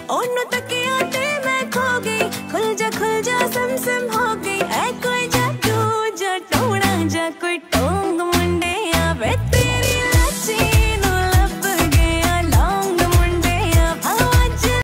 ਉਹਨੂੰ ਤੱਕਿਆ ਤੇ ਮੈਂ ਖੋ ਗਈ। ਖੁੱਲ ਜਾ ਸਮ ਸਮ